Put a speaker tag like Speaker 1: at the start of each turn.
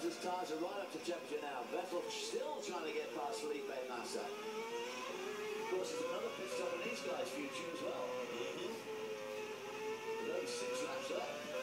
Speaker 1: Mazda's tyres are right up to temperature now. Vettel still trying to get past Felipe Massa. Of course, there's another pit stop in these guys' future as well. There's only 6 laps left.